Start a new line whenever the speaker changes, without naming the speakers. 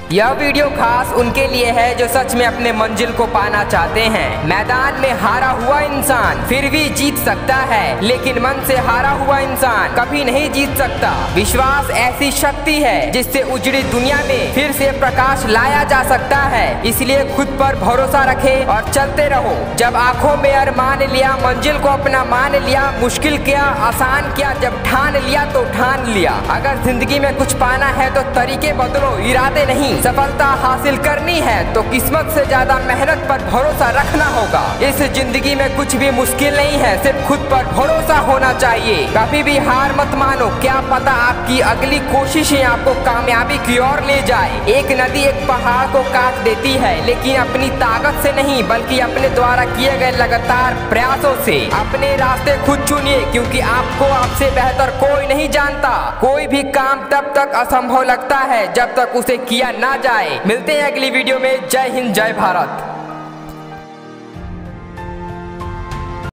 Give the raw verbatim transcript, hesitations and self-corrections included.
यह वीडियो खास उनके लिए है जो सच में अपने मंजिल को पाना चाहते हैं। मैदान में हारा हुआ इंसान फिर भी जीत सकता है, लेकिन मन से हारा हुआ इंसान कभी नहीं जीत सकता। विश्वास ऐसी शक्ति है जिससे उजड़ी दुनिया में फिर से प्रकाश लाया जा सकता है। इसलिए खुद पर भरोसा रखें और चलते रहो। जब आंखों में अरमान लिया, मंजिल को अपना मान लिया, मुश्किल क्या आसान क्या, जब ठान लिया तो ठान लिया। अगर जिंदगी में कुछ पाना है तो तरीके बदलो, इरादे नहीं। सफलता हासिल करनी है तो किस्मत से ज्यादा मेहनत पर भरोसा रखना होगा। इस जिंदगी में कुछ भी मुश्किल नहीं है, सिर्फ खुद पर भरोसा होना चाहिए। कभी भी हार मत मानो, क्या पता आपकी अगली कोशिशें आपको कामयाबी की ओर ले जाए। एक नदी एक पहाड़ को काट देती है, लेकिन अपनी ताकत से नहीं बल्कि अपने द्वारा किए गए लगातार प्रयासों से। अपने रास्ते खुद चुनिए, क्योंकि आपको आपसे बेहतर कोई नहीं जानता। कोई भी काम तब तक असंभव लगता है जब तक उसे किया ना जाए। मिलते हैं अगली वीडियो में। जय हिंद, जय भारत।